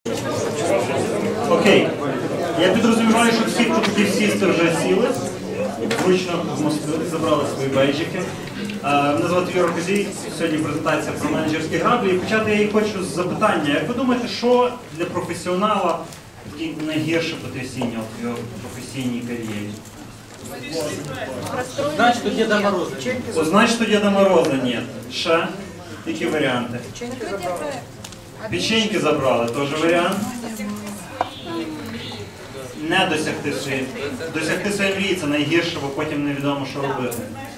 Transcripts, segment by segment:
Окей. Я підрозуміваю, що всі, хто хотів сісти, вже сіли. Зручно забрали свої бейджики. Мене звати Юра Козій. Сьогодні презентація про менеджерські граблі. І почати я її хочу з запитання. Як ви думаєте, що для професіонала найгірше потрясіння в його професійній кар'єрі? Знать, что Деда Мороза. Узнать, что Деда Мороза нет. Ще? Які варіанти? Печеньки забрали, теж варіант. Не досягти своєї. Досягти своєї мрії – це найгірше, бо потім невідомо, що робити.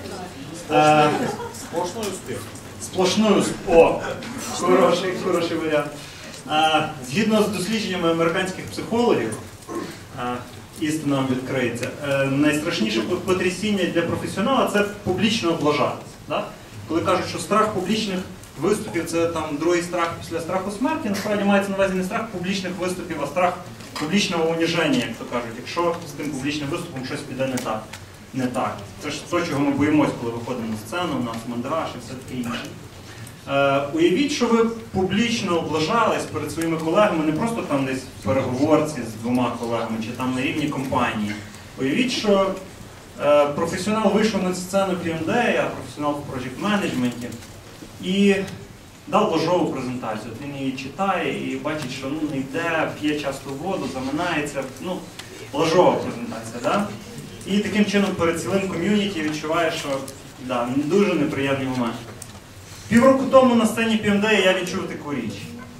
Сплошной успех. Сплошний успіх. О, хороший варіант. Згідно з дослідженнями американських психологів, істина вам відкриється, найстрашніше потрясіння для професіонала – це публічно облажатися. Да? Коли кажуть, що страх публічних виступів – це там другий страх після страху смерті, насправді мається на увазі не страх публічних виступів, а страх публічного уніження, як то кажуть, якщо з тим публічним виступом щось піде не так. Це ж те, чого ми боїмося, коли виходимо на сцену, у нас мандраж і все таке інше. Уявіть, що ви публічно облажались перед своїми колегами, не просто там десь в переговорці з двома колегами, чи там на рівні компанії. Уявіть, що професіонал вийшов на сцену P&A, професіонал в проєкт-менеджменті, і дав ложову презентацію. Він її читає і бачить, що не йде, п'є часто воду, заминається. Ложова презентація, да? І таким чином перед цілим ком'юніті відчуває, що дуже неприємний момент. Півроку тому на сцені P&A я відчув таку річ.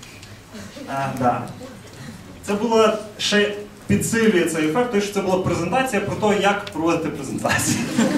Це було ще підсилює цей ефект, тому що це була презентація про те, як проводити презентацію.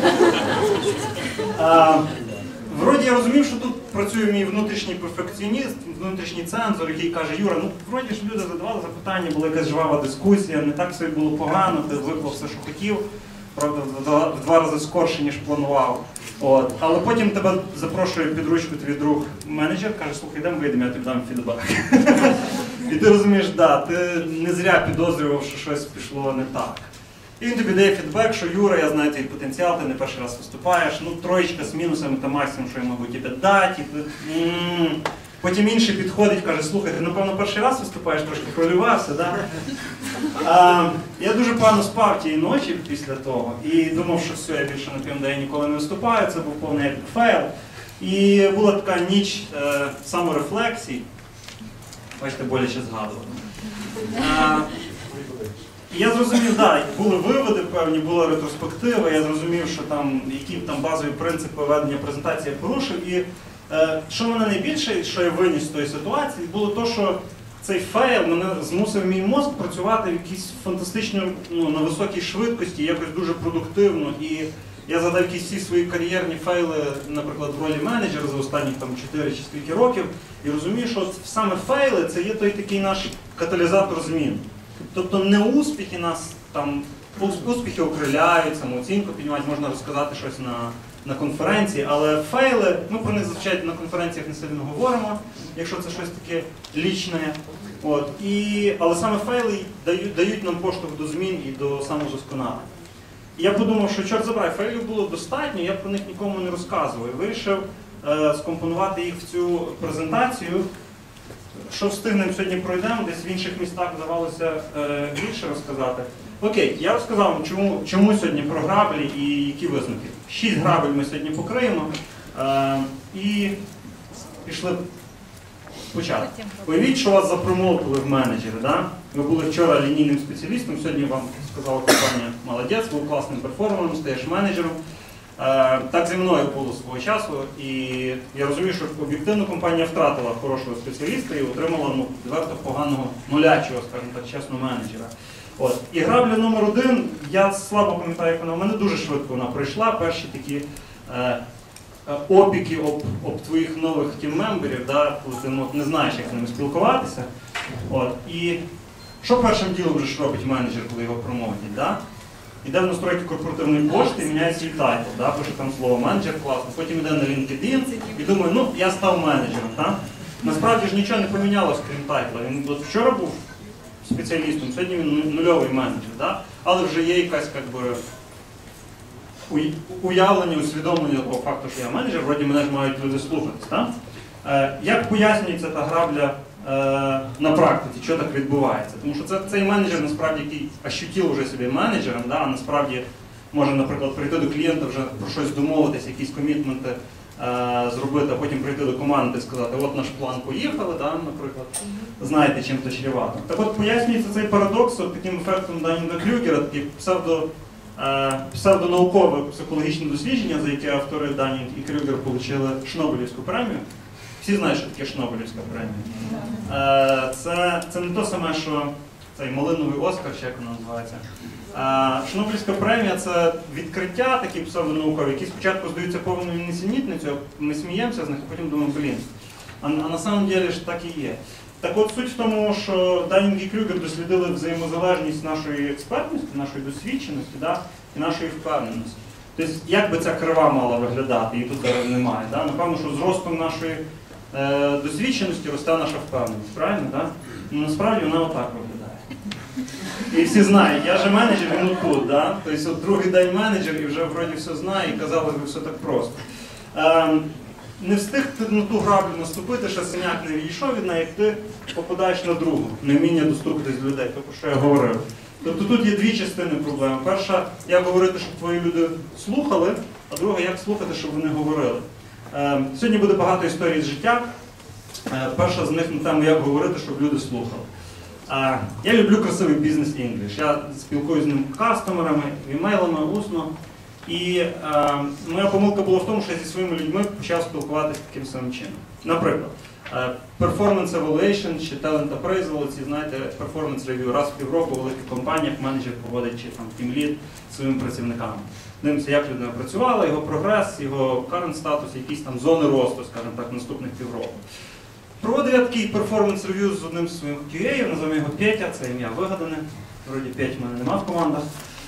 Вроді я розумів, що тут працює мій внутрішній перфекціоніст, внутрішній цензор, який каже: Юра, вроді ж люди задавали запитання, була якась жвава дискусія, не так все було погано, ти виклав все, що хотів, правда, в 2 рази скорше, ніж планував. Але потім тебе запрошує під ручку твій друг менеджер, каже: слухай, йдемо вийдемо, я тобі дам фідбек. І ти розумієш, ти не зря підозрював, що щось пішло не так. І він тобі дає фідбек, що Юра, я знаю твій потенціал, ти не перший раз виступаєш, 3 з мінусами та максимум, що я можу тобі дати. Потім інший підходить, каже: слухай, ти, напевно, перший раз виступаєш, трошки хвилювався, да? Я дуже погано спав тієї ночі після того і думав, що все, я більше на P&A ніколи не виступаю, це був повний епік фейл. І була така ніч саморефлексій, бачите, боляче згадувати. Я зрозумів, були виводи певні, була ретроспектива, я зрозумів, що які базові принципи ведення презентації я порушив. І що мене найбільше, що я виніс з тої ситуації, було те, що цей фейл мене змусив мій мозк працювати в якійсь фантастично, на високій швидкості, якось дуже продуктивно. І я згадав якісь всі свої кар'єрні фейли, наприклад, в ролі менеджера за останні 4 чи скільки років, і розумію, що саме фейли – це є той такий наш каталізатор змін. Тобто не успіхи нас, успіхи окриляють, самооцінку піднімають, можна розказати щось на конференції, але фейли, ми про них зазвичай на конференціях не сильно говоримо, якщо це щось таке лічне. Але саме фейли дають нам поштовх до змін і до самовдосконалення. І я подумав, що чорт забирай, фейлів було достатньо, я про них нікому не розказував. І вирішив скомпонувати їх в цю презентацію. Що встигнемо, сьогодні пройдемо, десь в інших містах вдавалося більше розказати. Окей, я розказав вам, чому сьогодні про граблі і які висновки. 6 грабель ми сьогодні покриємо і пішли почати. Уявіть, що вас запромовили в менеджери. Да? Ви були вчора лінійним спеціалістом, сьогодні вам сказала компанія: молодець, був класним перформером, стаєш менеджером. Так зі мною було свого часу, і я розумію, що об'єктивно компанія втратила хорошого спеціаліста і отримала відверто поганого, нулячого, скажімо так, чесно, менеджера. І грабля номер 1, я слабо пам'ятаю, як вона в мене дуже швидко вона пройшла, перші такі опіки об твоїх нових тіммемберів, коли ти не знаєш, як з ними спілкуватися. І що першим ділом вже ж робить менеджер, коли його промовлять? Іде в настройки корпоративної пошти і міняє свій тайтл, пише там слово менеджер, класно, потім йде на LinkedIn і думає: я став менеджером. Насправді ж нічого не помінялося, крім тайтла. Він вчора був спеціалістом, сьогодні він нульовий менеджер, але вже є якась уявлення, усвідомлення того факту, що я менеджер, вроді мене ж мають люди слухатись. Як пояснюється та грабля на практиці, що так відбувається. Тому що цей менеджер, насправді, який ощутив вже себе менеджером, да, а насправді може, наприклад, прийти до клієнта, вже про щось домовитися, якісь комітменти зробити, а потім прийти до команди і сказати, от наш план, поїхали, да, наприклад, знаєте, чим то чревато. Так от пояснюється цей парадокс таким ефектом Даннінга-Крюгера, таке псевдонаукове психологічне дослідження, за яке автори Даннінг і Крюгер отримали Шнобелівську премію. Всі знають, що таке Шнобелівська премія. Це не то саме, що цей малиновий Оскар, чи як вона називається. Шнобелівська премія – це відкриття такі псевдонаукові, які спочатку здаються повною несенітницею, ми сміємося з них, а потім думаємо, блін. А на самом деле ж так і є. Так от суть в тому, що Даннінг і Крюгер дослідили взаємозалежність нашої експертності, нашої досвідченості, да, і нашої впевненості. Тобто, як би ця крива мала виглядати, її тут зараз немає. Да? Напевно, що з ростом нашої досвідченості росте наша впевненість, правильно? Да? Ну, насправді вона отак виглядає. І всі знають, я же менеджер, він отут. Да? Тобто, от другий день менеджер і вже вроді все знає, і казалось би, все так просто. Не встиг ти на ту граблю наступити, що синяк не відійшов від неї, як ти попадаєш на другу, невміння достукатись до людей, то про що я говорив. Тобто тут є дві частини проблеми. Перша, як говорити, щоб твої люди слухали, а друга, як слухати, щоб вони говорили. Сьогодні буде багато історій з життя. Перша з них на тему, як говорити, щоб люди слухали. Я люблю красивий бізнес-інгліш. Я спілкуюся з ним кастомерами, імейлами, усно. І моя помилка була в тому, що я зі своїми людьми почав спілкуватися таким самим чином. Наприклад, performance evaluation чи talent appraisal, ці, знаєте, performance review раз в півроку в великих компаніях менеджер проводить чи там тімлід своїм працівникам. Дивимося, як людина працювала, його прогрес, його current статус, якісь там зони росту, скажімо так, наступних півроку. Проводив я такий performance review з одним з своїх QA, називаємо його Петя, це ім'я вигадане, вроді Петь в мене нема в командах.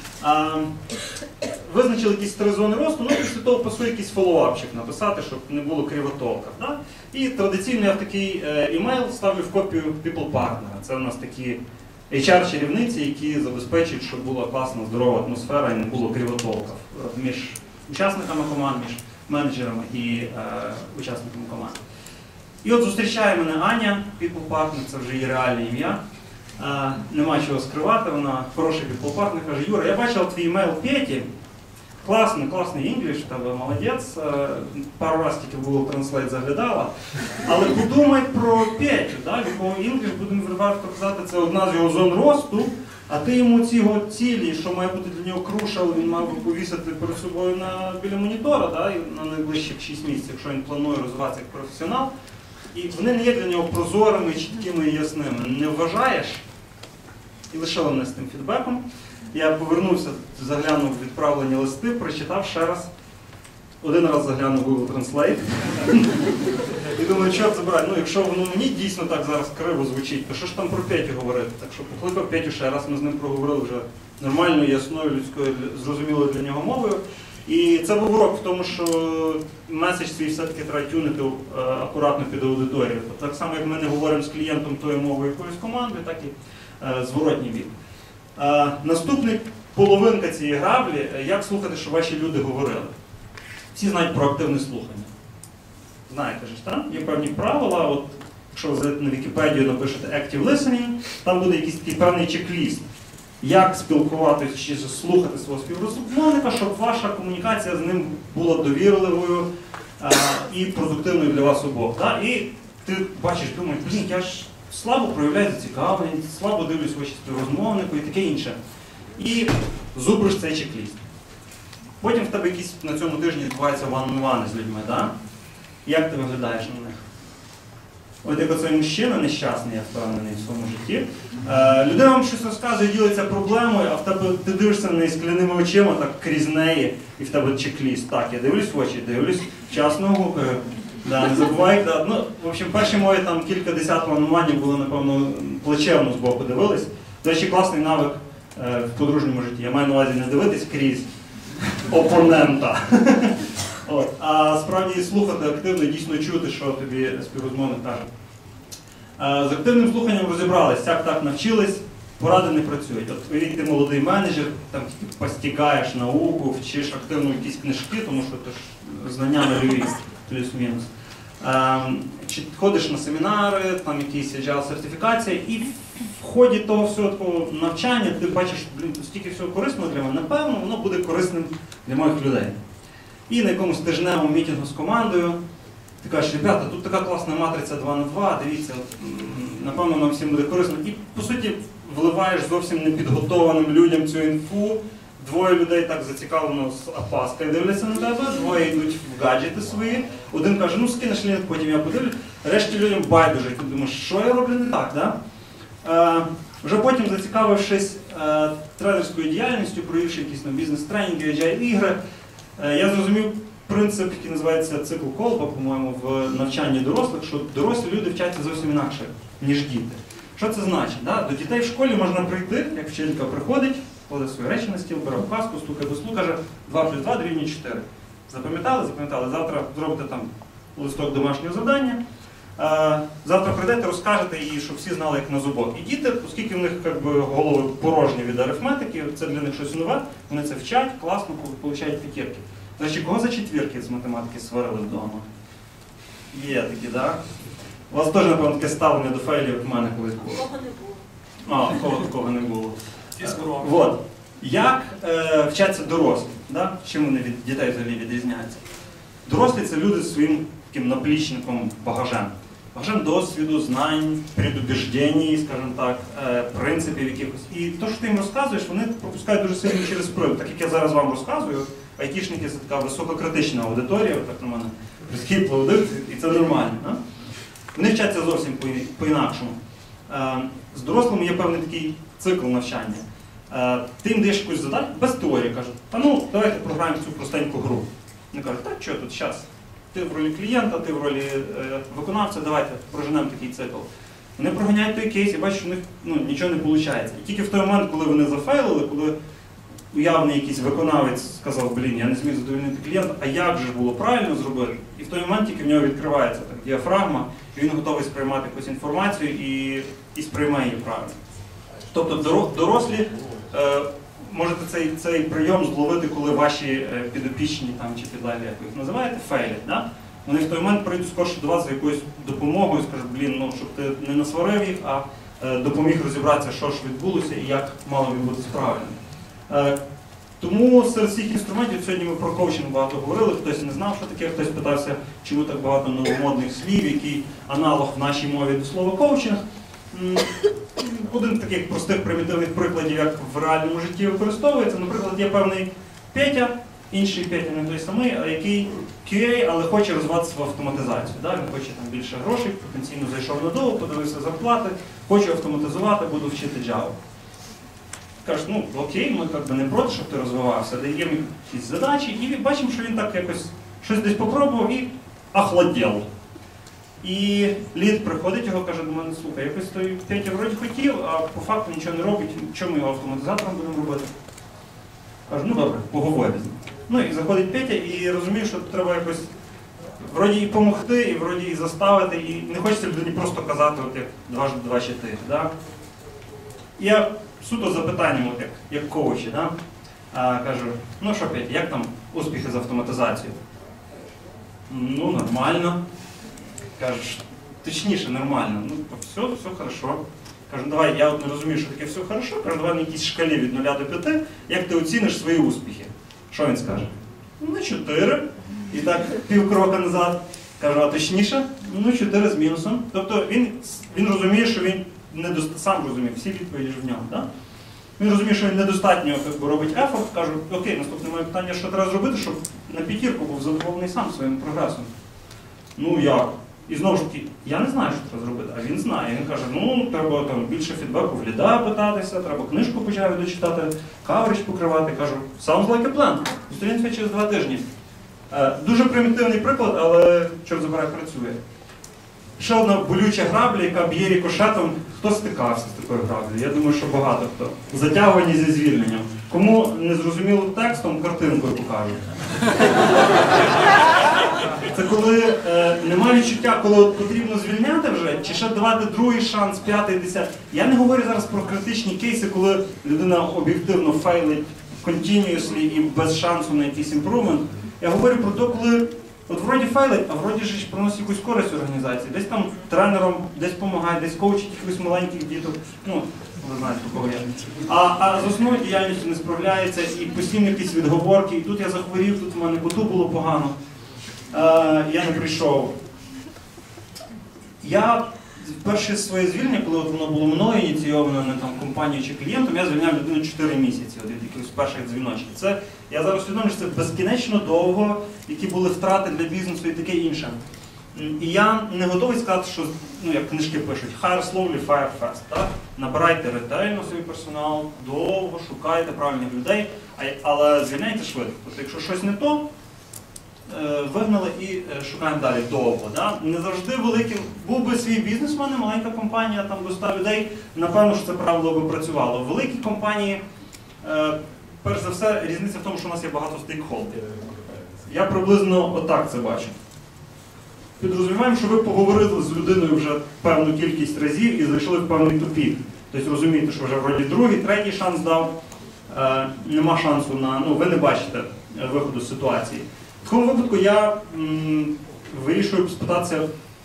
Визначили якісь 3 зони росту, ну після того пасує якийсь фоллоуапчик написати, щоб не було кривотолка. Да? І традиційно я в такий імейл ставлю в копію people partner. Це у нас такі HR-чарівниці, які забезпечують, щоб була класна, здорова атмосфера і не було кривотолка між учасниками команд, між менеджерами і учасниками команд. І от зустрічає мене Аня, people partner, це вже її реальне ім'я. Нема чого скривати, вона хороший people-партнер, каже, Юра, я бачила твій імейл Петі, класний інгліш, в тебе молодець, пару разів тільки в Google Translate заглядала, але подумай про Петю, да? В якому інгліш, будемо відверто казати, це одна з його зон росту, а ти йому ці його цілі, що має бути для нього крушел, він мав би повісити перед собою біля монітора, да? І на найближчих 6 місяців, якщо він планує розвиватися як професіонал. І вони не є для нього прозорими, чіткими і ясними. Не вважаєш? І лишили мене з тим фідбеком. Я повернувся, заглянув в відправлені листи, прочитав ще раз. Один раз заглянув в Google Translate. І думаю, чорт забирай, ну якщо воно мені дійсно так зараз криво звучить, то що ж там про Петю говорити? Так що покликав Петю ще раз, ми з ним проговорили вже нормальною, ясною, людською, зрозумілою для нього мовою. І це був урок в тому, що меседж свій все-таки треба тюнити акуратно під аудиторію. Тобто, так само, як ми не говоримо з клієнтом тою мовою якоїсь команди, так і зворотній бік. Наступний половинка цієї граблі, як слухати, що ваші люди говорили. Всі знають про активне слухання. Знаєте ж, так? Є певні правила. От, якщо ви зайдете на Вікіпедію, напишете Active Listening, там буде якийсь такий певний чек-ліст. Як спілкуватися чи слухати свого співрозмовника, щоб ваша комунікація з ним була довірливою і продуктивною для вас обох. Да? І ти бачиш, думаєш, блін, я ж слабо проявляю зацікавленість, слабо дивлюсь в очі співрозмовнику і таке інше. І зубриш цей чек-ліст. Потім в тебе якісь на цьому тижні відбуваються one-on-one з людьми. Да? Як ти виглядаєш на них? От як оцей мужчина нещасний, я впевнений в своєму житті. Людина вам щось розказує, ділиться проблемою, а в тебе ти дивишся на неї скляними очима, так крізь неї, і в тебе чек-ліст. Так, я дивлюсь в очі, дивлюсь, вчасно гукаю. Да, не забувай, да. Ну, в общем, перші мої там кілька десят вануванів були, напевно, плечевно з боку дивились. До речі, класний навик в подружньому житті. Я маю на увазі не дивитись крізь опонента. От. А справді слухати активно, дійсно чути, що тобі співрозмовник каже. З активним слуханням розібрались, як так навчились, поради не працюють. От уявіть, ти молодий менеджер, там постігаєш науку, вчиш активно якісь книжки, тому що ти ж знання нульові, плюс-мінус. Чи ходиш на семінари, там якісь agile сертифікації, і в ході того всього такого навчання ти бачиш, стільки всього корисного для мене, напевно, воно буде корисним для моїх людей. І на якомусь тижневому мітингу з командою ти кажеш, ребята, тут така класна матриця 2 на 2, дивіться, напевно, воно всім буде корисно. І, по суті, вливаєш зовсім непідготованим людям цю інфу. Двоє людей так зацікавлено з опаскою дивляться на тебе, двоє йдуть в гаджети свої. Один каже, ну скинеш лінк, потім я подивлюсь. Решті людям байдуже. І ти думаєш, що я роблю не так, да? Вже потім, зацікавившись тренерською діяльністю, провівши якісь бізнес-тренінги, agile-ігри, я зрозумів принцип, який називається цикл Колба, по-моєму, в навчанні дорослих, що дорослі люди вчаться зовсім інакше, ніж діти. Що це значить? Да? До дітей в школі можна прийти, як вчителька приходить, кладе свої речі на стіл, бере паску, стукає до столу, каже 2 плюс 2 дорівнює 4. Запам'ятали? Запам'ятали. Завтра зробите там листок домашнього завдання. Завтра прийдете, розкажете їй, щоб всі знали, як на зубок. І діти, оскільки в них голови порожні від арифметики, це для них щось нове, вони це вчать, класно, получають п'ятірки. До речі, кого за четвірки з математики сварили вдома? Є такі, так? У вас теж, напевно, таке ставлення до фейлів, як в мене колись було. Кого не було. Кого такого не було. Вот. Як вчаться дорослі? Да? Чим вони від дітей взагалі відрізняються? Дорослі – це люди з своїм таким наплічником багажем. Багажем досвіду, знань, предубіждень, скажімо так, принципів якихось. І те, що ти їм розказуєш, вони пропускають дуже сильно через прилад. Так як я зараз вам розказую, айтішники – це така висококритична аудиторія, так на мене прискіпливо дивиться, і це нормально. Да? Вони вчаться зовсім по-інакшому. З дорослими є певний такий цикл навчання. Ти їм даєш якусь задачу, без теорії, кажуть, та ну, давайте програємо цю простеньку гру. Вони кажуть, так що тут, зараз, ти в ролі клієнта, ти в ролі виконавця, давайте проженемо такий цикл. Вони проганяють той кейс і бачать, що у них нічого не виходить. І тільки в той момент, коли вони зафейлили, коли уявний якийсь виконавець сказав, блін, я не зміг задовольнити клієнта, а як же ж було правильно зробити? І в той момент тільки в нього відкривається так, діафрагма, і він готовий сприймати якусь інформацію і сприймає її правильно. Тобто дорослі можете цей прийом зловити, коли ваші підопічні там, чи підлеглі, як ви їх називаєте, фейлять. Да? Вони в той момент прийдуть скорше до вас з якоюсь допомогою, скажуть, блін, ну, щоб ти не насварив їх, а допоміг розібратися, що ж відбулося і як мало відбутися правильно. Тому серед всіх інструментів, сьогодні ми про коучинг багато говорили, хтось не знав, що таке, хтось питався, чому так багато новомодних слів, який аналог в нашій мові до слова коучинг. Один з таких простих примітивних прикладів, як в реальному житті використовується. Наприклад, є певний Петя, інший Петя не той самий, який QA, але хоче розвиватися в автоматизацію. Да? Він хоче там більше грошей, потенційно зайшов на долу, подивився зарплати, хочу автоматизувати, буду вчити Java. Кажуть, ну окей, ми не проти, щоб ти розвивався, даємо якісь задачі, і бачимо, що він так якось щось десь попробував і охладів. І лід приходить, його каже до мене, слухай, якось той Петя вроді хотів, а по факту нічого не робить, чому ми його автоматизатором будемо робити? Кажу, ну добре, поговоримо з ним. Ну і заходить Петя і розуміє, що треба якось вроді і допомогти, і вроді і заставити, і не хочеться людині просто казати, от як 2 + 2 = 4. Да? Я суто запитанням, от як коучі, да? Кажу, ну що Петя, як там успіхи з автоматизацією? Ну, нормально. Кажеш, точніше, нормально. Ну, все хорошо. Кажу, давай, я от не розумію, що таке все хорошо. Кажу, давай на якійсь шкалі від 0 до 5, як ти оціниш свої успіхи. Що він скаже? Ну, 4. І так, півкрока назад. Кажу, а точніше? Ну, 4 з мінусом. Тобто він розуміє, що він сам розуміє, всі відповіді ж в ньому. Да? Він розуміє, що він недостатньо робить ефорт. Кажу, окей, наступне моє питання, що треба зробити, щоб на п'ятірку був задоволений сам своїм прогресом. Ну, як? І знову ж таки, я не знаю, що треба зробити, а він знає. Він каже, ну, треба там більше фідбеку в ліда питатися, треба книжку почати дочитати, каверидж покривати. Кажу, sounds like a plan. Зустрінемося через 2 тижні. Дуже примітивний приклад, але, чорт забирай, працює. Ще одна болюча грабля, яка б'є рикошетом. Хто стикався з такою граблею? Я думаю, що багато хто. Затягування зі звільненням. Кому не зрозуміло текстом, картинкою покажу. Це коли немає відчуття, коли от потрібно звільняти вже, чи ще давати другий шанс, 5-й, 10-й. Я не говорю зараз про критичні кейси, коли людина об'єктивно фейлить continuously і без шансу на якийсь імпрувмент. Я говорю про те, коли От вроді фейлить, а вроді ж приносить якусь користь організації. Десь там тренером, десь допомагає, десь коучить якихось маленьких діток. Ну, ви знаєте, у кого я. А з основною діяльністю не справляється, і постійно якісь відговорки, і тут я захворів, тут в мене коту було погано. Я не прийшов. Я перше своє звільнення, коли от воно було мною ініційовано, не там компанією чи клієнтом, я звільняв людину 4 місяці від якихось перших дзвіночків. Це, я зараз усвідомлюю, що це безкінечно довго, які були втрати для бізнесу і таке інше. І я не готовий сказати, що, ну, як книжки пишуть, hire slowly, fire fast. Так? Набирайте ретельно свій персонал, довго, шукайте правильних людей, але звільняйте швидко. Тобто, якщо щось не то, вигнали і шукаємо далі довго. Да? Не завжди великим. Був би свій бізнес, у мене маленька компанія, там до 100 людей, напевно, що це правило би працювало. В великій компанії, перш за все, різниця в тому, що у нас є багато стейкхолдерів. Я приблизно отак це бачу. Підрозуміємо, що ви поговорили з людиною вже певну кількість разів і зайшли в певний тупік. Тобто розумієте, що вже вроді другий, третій шанс дав, нема шансу на, ну, ви не бачите виходу з ситуації. В такому випадку я вирішую спитатися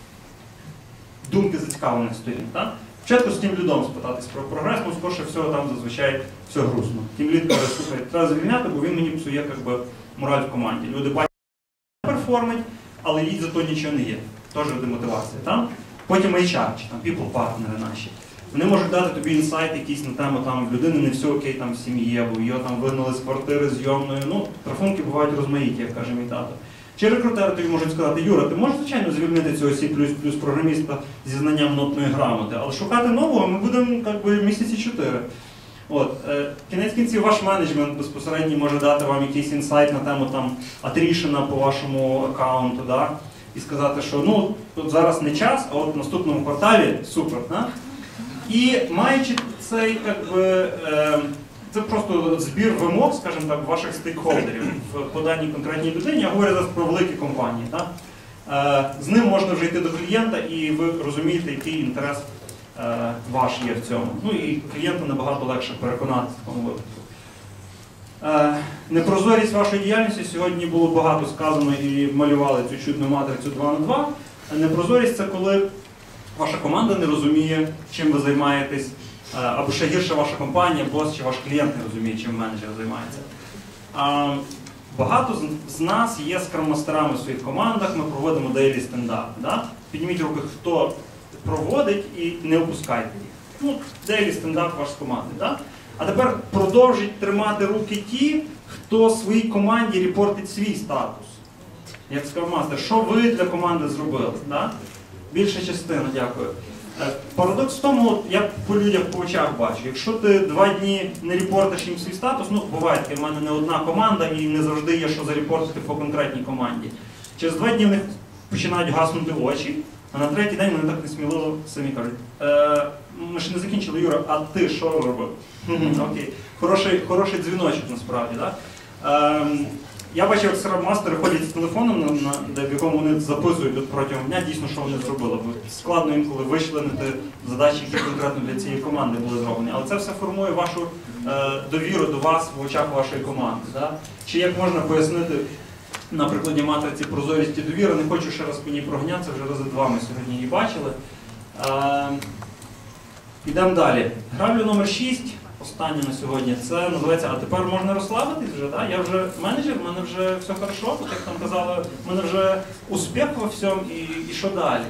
думки зацікавлених сторін. Так? Спочатку з тим лідом спитатись про прогрес, ну скорше всього там зазвичай все грустно. Тим лід каже, слухай, треба звільняти, бо він мені псує як би, мораль в команді. Люди бачать, що перформить, але лід зато нічого не є. Теж демотивація. Так? Потім HR, чи там people-партнери наші. Вони можуть дати тобі інсайт якийсь на тему, там в людини не все окей там в сім'ї, або його там вигнали з квартири зйомною. Ну, рахунки бувають розмаїті, як каже мій тато. Чи рекрутери тобі можуть сказати, Юра, ти можеш, звичайно, звільнити цього C++ програміста зі знанням нотної грамоти, але шукати нового ми будемо як би, місяці 4. От. Кінець кінців ваш менеджмент безпосередньо може дати вам якийсь інсайт на тему там атрішена по вашому аккаунту, да? І сказати, що ну, тут зараз не час, а от в наступному кварталі супер. Да? І маючи цей, як би, це просто збір вимог, скажімо так, ваших стейкхолдерів по даній конкретній людині, я говорю зараз про великі компанії. Так? З ним можна вже йти до клієнта і ви розумієте, який інтерес ваш є в цьому. Ну і клієнту набагато легше переконатися в тому випадку. Непрозорість вашої діяльності сьогодні було багато сказано і малювали цю чудну матрицю 2×2. Непрозорість – це коли ваша команда не розуміє, чим ви займаєтесь, або ще гірше ваша компанія, бос чи ваш клієнт не розуміє, чим менеджер займається. Багато з нас є скрам-мастерами в своїх командах, ми проводимо дейлі стендапи. Да? Підніміть руки, хто проводить і не опускайте їх. Ну, дейлі стендап ваш з команди. Да? А тепер продовжіть тримати руки ті, хто своїй команді репортить свій статус. Як скрам-мастер, що ви для команди зробили? Да? Більша частина, дякую. Парадокс в тому, я по людях по очах бачу, якщо ти 2 дні не репортиш їм свій статус, ну буває таке, в мене не одна команда і не завжди є, що зарепортити по конкретній команді. Через 2 дні в них починають гаснути очі, а на 3-й день вони так несміливо самі кажуть, ми ще не закінчили, Юра, а ти що робив? Окей. Хороший дзвіночок насправді. Да? Я бачив, як скрам-мастери ходять з телефоном, в якому вони записують протягом дня дійсно, що вони зробили. Бо складно інколи вичленити задачі, які конкретно для цієї команди були зроблені. Але це все формує вашу довіру до вас в очах вашої команди. Да? Чи як можна пояснити на прикладі матриці прозорість і довіра, не хочу ще раз по ній проганятися, вже рази 2 ми сьогодні її бачили. Йдемо далі. Граблю номер 6. Останнє на сьогодні, це називається, а тепер можна розслабитись вже, да? Я вже менеджер, в мене вже все хорошо, як там казали, в мене вже успіх во всьому і що далі.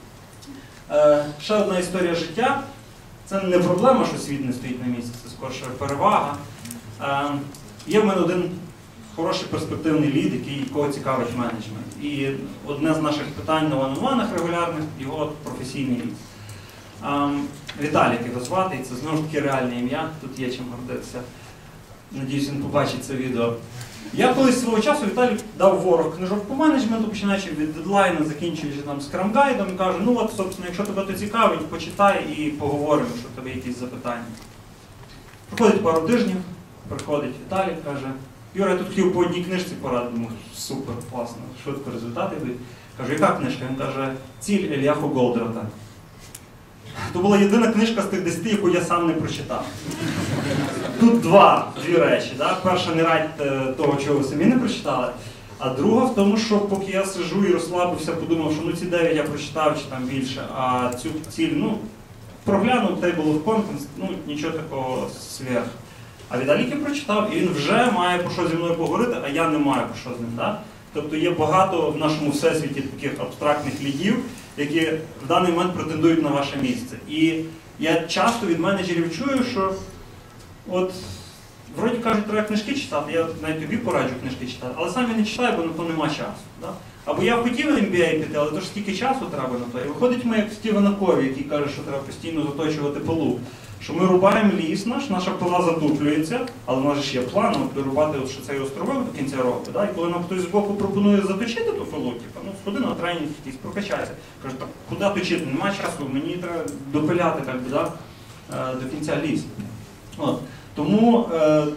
Ще одна історія життя, це не проблема, що світ не стоїть на місці, це скоріше перевага. Є в мене один хороший перспективний лід, якого цікавить менеджмент. І одне з наших питань на one-on-one регулярних, його професійний лід. Віталік його звати, і це знову ж таки реальне ім'я, тут є чим гордитися. Надіюсь, він побачить це відео. Я колись свого часу Віталік дав ворог книжок по менеджменту, починаючи від дедлайна, закінчуючи там скрам-гайдом, і каже, ну от, собственно, якщо тебе то цікавить, почитай і поговоримо, що в тебе є якісь запитання. Проходить пару тижнів, приходить Віталік, каже, Юра, я тут хотів по одній книжці порадити, думаю, супер, класно, швидко результати йдуть. Кажу, яка книжка? Він каже, «Ціль Ельяху Голдрата». То була єдина книжка з тих 10, яку я сам не прочитав. Тут дві речі. Да? Перша, не радьте того, чого ви самі не прочитали. А друга в тому, що поки я сижу і розслабився, подумав, що ну ці 9 я прочитав чи там більше, а цю ціль, ну, проглянув Table of Contents, ну, нічого такого сверх. А Віталік я прочитав, і він вже має про що зі мною поговорити, а я не маю про що з ним. Да? Тобто є багато в нашому всесвіті таких абстрактних лідів, які в даний момент претендують на ваше місце. І я часто від менеджерів чую, що от, вроді кажуть, треба книжки читати, я навіть тобі пораджу книжки читати, але сам я не читаю, бо на то нема часу. Да? Або я хотів MBA піти, але то ж стільки часу треба на то. І виходить ми як Стівена Кові, який каже, що треба постійно заточувати пилу. Що ми рубаємо ліс наша пила затуплюється, але в нас ж є план дорубати ще цей островок до кінця року. Да? І коли нам хтось з боку пропонує заточити ту пилу, типу, ну сходи на тренінг якийсь, прокачайся. Каже, так куди точити? Нема часу, мені треба допиляти так, да? До кінця ліс. От. Тому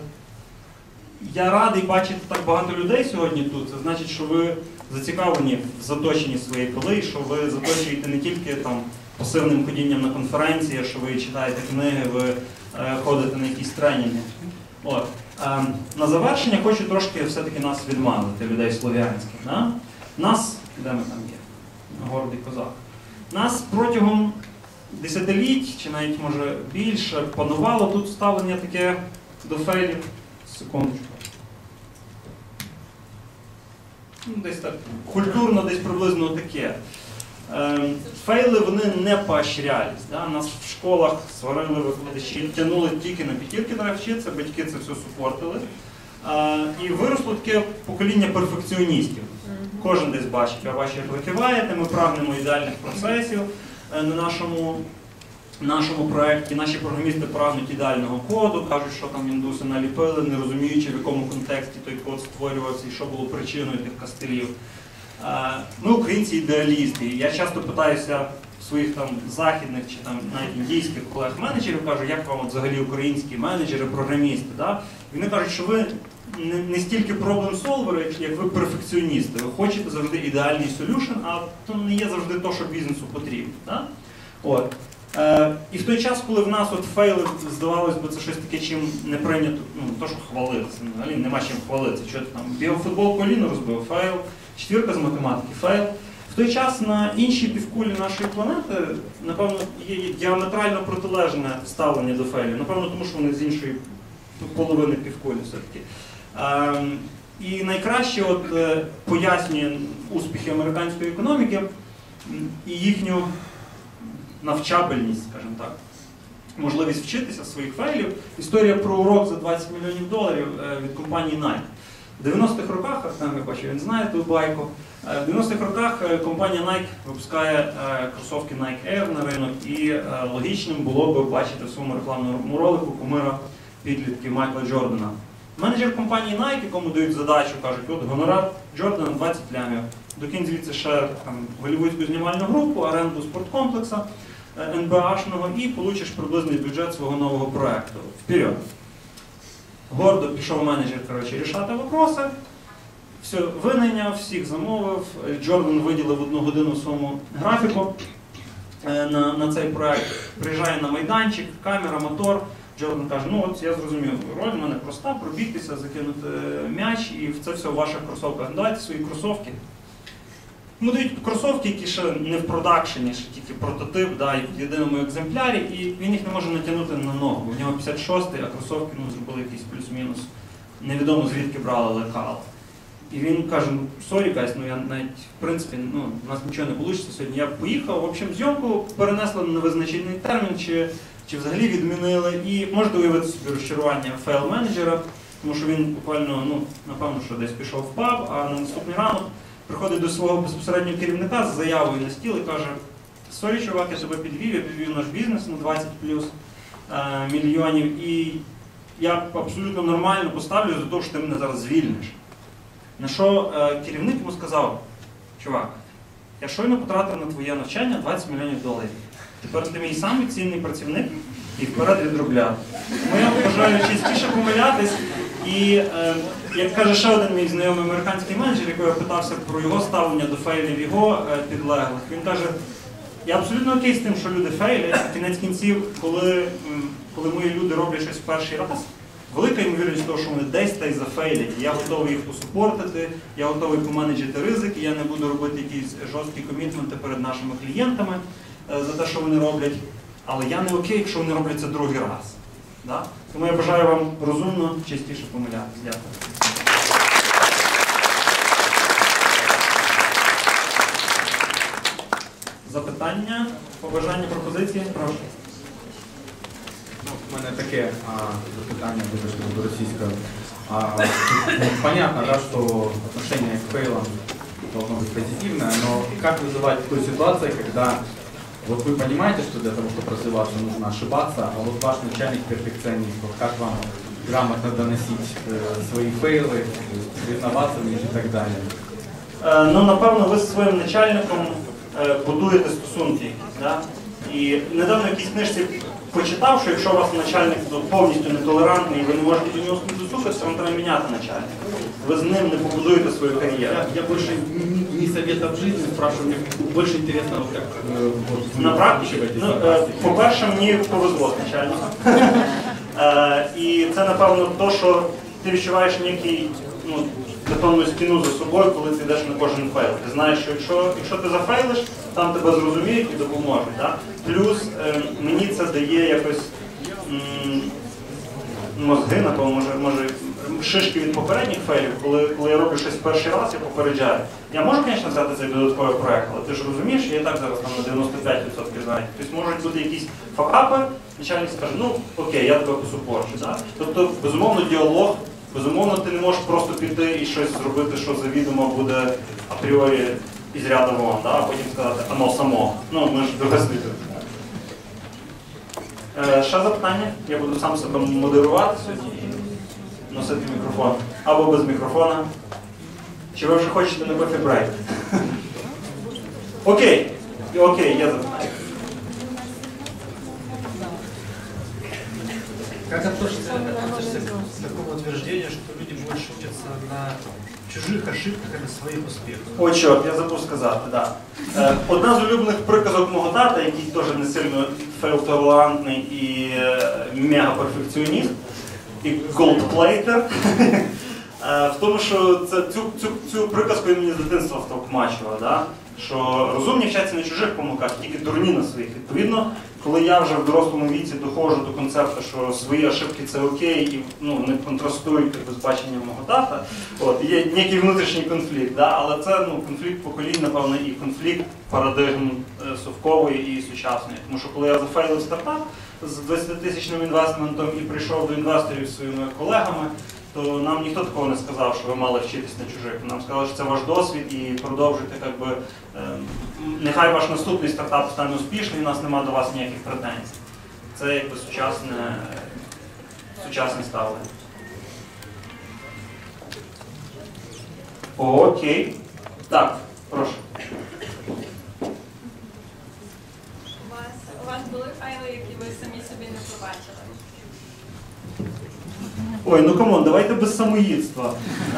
я радий бачити так багато людей сьогодні тут. Це значить, що ви зацікавлені в заточенні своєї пили, що ви заточуєте не тільки там пасивним ходінням на конференції, що ви читаєте книги, ви ходите на якісь тренінги. От. На завершення хочу трошки все-таки нас відманити, людей слов'янських. Да? Нас, де ми там є? Гордий козак. Нас протягом десятиліть, чи навіть може більше, панувало тут ставлення таке до фейлів. Секундочку. Ну, десь так, культурно, десь приблизно таке. Фейли, вони не поощрялись. Да? Нас в школах сварили викладачі, тягнули тільки на п'ятірки, треба вчитися, батьки це все супортили. І виросло таке покоління перфекціоністів. Кожен десь бачить, я бачу, як ви киваєте, ми прагнемо ідеальних процесів на нашому проєкті. Наші програмісти прагнуть ідеального коду, кажуть, що там індуси наліпили, не розуміючи, в якому контексті той код створювався і що було причиною тих кастелів. Ми українці ідеалісти. Я часто питаюся своїх там західних чи там навіть індійських колег-менеджерів, кажу, як вам взагалі українські менеджери, програмісти. Да? І вони кажуть, що ви не стільки проблем-солвери, як ви перфекціоністи. Ви хочете завжди ідеальний солюшн, а то не є завжди то, що бізнесу потрібно. Да? От. І в той час, коли в нас от фейли, здавалось би, це щось таке, чим не прийнято, ну, то, що хвалитися, взагалі нема чим хвалитися. Що ти там, біофутбол коліно розбив, фейл, четвірка з математики, фейл. В той час на іншій півкулі нашої планети, напевно, є діаметрально протилежне ставлення до фейлів. Напевно, тому що вони з іншої половини півкулі все-таки. І найкраще от, пояснює успіхи американської економіки і їхню навчабельність, скажімо так, можливість вчитися своїх фейлів. Історія про урок за $20 мільйонів від компанії Nike. В 90-х роках, Артем, я бачу, він знає ту байку, в 90-х роках компанія Nike випускає кросовки Nike Air на ринок, і логічним було б бачити в своєму рекламному ролику кумира підлітків Майкла Джордана. Менеджер компанії Nike, якому дають задачу, кажуть, от гонорар Джордана 20 лямів. Докинь звідси ще там, голлівудську знімальну групу, оренду спорткомплекса НБАшного і получиш приблизний бюджет свого нового проєкту. Вперед! Гордо пішов менеджер, коротше, рішати вопроси. Все, винайняв, всіх замовив. Джордан виділив 1 годину в своєму графіку на цей проєкт. Приїжджає на майданчик, камера, мотор. Джордан каже, ну от я зрозумів, роль в мене проста, пробігтися, закинути м'яч і це все в ваших кросовках. Давайте свої кросовки. Ми дають кросовки, які ще не в продакшені, ще тільки прототип, да, в єдиному екземплярі, і він їх не може натягнути на ногу. У нього 56-й, а кросовки зробили якийсь плюс-мінус. Невідомо звідки брали лекал. І він каже, ну, sorry, guys, ну я навіть, в принципі, ну, у нас нічого не вийде сьогодні. Я поїхав, в общем, зйомку перенесли на визначений термін, чи взагалі відмінили. І можете уявити собі розчарування файл-менеджера, тому що він буквально, ну, напевно, що десь пішов в паб, а на наступний ранок приходить до свого безпосереднього керівника з заявою на стіл і каже, sorry, чувак, я тебе підвів, я підвів наш бізнес на 20 плюс мільйонів, і я абсолютно нормально поставлю за те, що ти мене зараз звільниш. На що керівник йому сказав, чувак, я щойно потратив на твоє навчання $20 мільйонів. Тепер ти мій самий цінний працівник і вперед відробляти. Тому я бажаю частіше помилятись. І, як каже ще один мій знайомий американський менеджер, який я питався про його ставлення до фейлів його підлеглих, він каже, я абсолютно окей з тим, що люди фейлять, кінець кінців, коли мої люди роблять щось в перший раз, велика ймовірність того, що вони десь та й зафейлять. Я готовий їх посупортити, я готовий поменеджити ризики, я не буду робити якісь жорсткі комітменти перед нашими клієнтами за те, що вони роблять. Але я не окей, якщо вони роблять це другий раз. Да? Тому я бажаю вам розумно, частіше помилятися. Дякую. Запитання, побажання, пропозиції? Прошу. У мене таке запитання, дуже російське. Понятно, да, что отношение к фейлам должно быть позитивное, но как вызывать в той ситуации, когда вот вы понимаете, что для того, чтобы развиваться, нужно ошибаться, а вот ваш начальник перфекционист, вот как вам грамотно доносить свои фейлы, признаваться в них и так далее? Ну, напевно, ви з своїм начальником будуєте стосунки. Да? І недавно в якійсь книжці почитав, що якщо у вас начальник повністю нетолерантний і ви не можете до нього достукатися, вам треба міняти начальника. Ви з ним не побудуєте свою кар'єру. Я больше не советов в жизни спрашиваю, мне больше интересно, вот как вот, На практиці, по-перше, мені повезло з начальником. І це, напевно, то, що ти відчуваєш ніякий бетонну стіну за собою, коли ти йдеш на кожен фейл. Ти знаєш, що якщо ти зафейлиш, там тебе зрозуміють і допоможуть. Да? Плюс мені це дає якось мозги, напевно, може шишки від попередніх фейлів, коли я роблю щось перший раз, я попереджаю. Я можу, звісно, взяти цей додатковий проєкт, але ти ж розумієш, я і так зараз там на 95% знаю. Тобто можуть бути якісь факапи, начальник скаже, ну окей, я тебе посупорчу. Да? Тобто, безумовно, діалог, безумовно, ти не можеш просто піти і щось зробити, що завідомо буде апріорі із ряду вон, да? А потім сказати, оно само. Ну, ми ж дослідуємо. Ще запитання? Я буду сам себе модерувати сьогодні і носити мікрофон. Або без мікрофона. Чи ви вже хочете на кофі-брейк? Окей. Окей, є запитання. Как относишься к такому утверждению, что люди больше учатся на чужих ошибках, а на своих успехах? О, чорт, я забув сказати, так. Да. Одна з улюблених приказок мого тата, який теж не сильно фейл-толерантний і мега-перфекціоніст, і голдплейтер, в тому, що цю приказку він мені з дитинства втовкмачував, да? Що розумні вчаться на чужих помилках, тільки дурні на своїх. Відповідно, коли я вже в дорослому віці доходжу до концепту, що свої ошибки це окей і не контрастують з баченням мого тата, є некий внутрішній конфлікт, да? Але це конфлікт поколінь, напевно, і конфлікт парадигм совкової і сучасної. Тому що коли я зафейлив стартап з 20-тисячним інвестментом і прийшов до інвесторів зі своїми колегами, то нам ніхто такого не сказав, що ви мали вчитись на чужих. Нам сказали, що це ваш досвід і продовжуйте, нехай ваш наступний стартап стане успішний, у нас немає до вас ніяких претензій. Це якби сучасне ставлення. Окей. Так, прошу. У вас були файли, які ви самі собі не побачили? Ой, ну камон, давайте без самоїдства.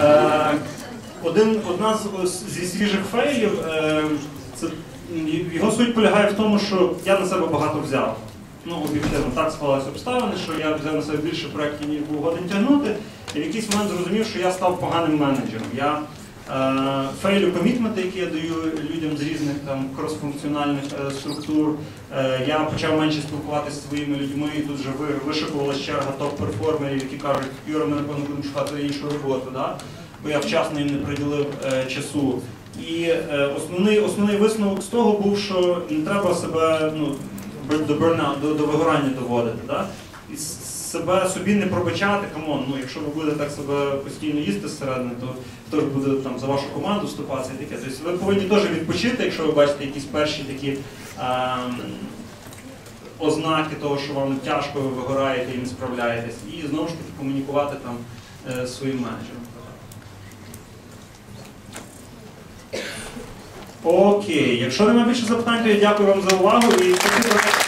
Одна зі свіжих фейлів, його суть полягає в тому, що я на себе багато взяв. Ну, об'єктивно, так склалися обставини, що я взяв на себе більше проєктів, ніж був годин тягнути, і в якийсь момент зрозумів, що я став поганим менеджером. Я фейлю комітменти, які я даю людям з різних кросфункціональних структур. Я почав менше спілкуватися зі своїми людьми, і тут вже вишикувалася черга топ-перформерів, які кажуть, Юра, ми напевно будемо шукати іншу роботу, да? Бо я вчасно їм не приділив часу. І основний висновок з того був, що не треба себе до вигорання доводити. Да? І собі не пробачати, камон, якщо ви будете так себе постійно їсти зсередини, то хто ж буде за вашу команду вступатися і таке. Тобто ви повинні теж відпочити, якщо ви бачите якісь перші такі ознаки того, що вам тяжко, ви вигораєте і не справляєтесь, і знову ж таки комунікувати з своїм менеджером. Окей, якщо немає більше запитань, то я дякую вам за увагу і